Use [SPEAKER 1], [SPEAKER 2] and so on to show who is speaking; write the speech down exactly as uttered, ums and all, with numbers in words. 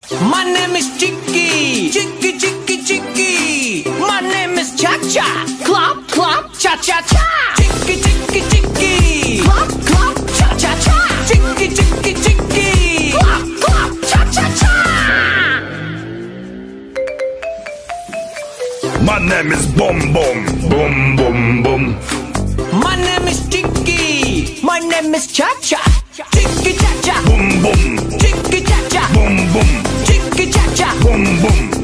[SPEAKER 1] My name is Chicky, Chicky, Chicky, Chicky. My name is Cha Cha, Clap, Clap, Cha Cha Cha. Chicky, Chicky, Chicky, Clap, Clap, Cha Cha Cha. Chicky, Chicky, Chicky, Clap, Clap, Cha Cha Cha.
[SPEAKER 2] My name is Boom Boom, Boom Boom Boom.
[SPEAKER 1] My name is Chicky, my name is Cha Cha. Chicky Cha Cha,
[SPEAKER 2] Boom Boom,
[SPEAKER 1] Chicky Cha Cha,
[SPEAKER 2] Boom Boom,
[SPEAKER 1] Chicky Cha Cha,
[SPEAKER 2] Boom Boom.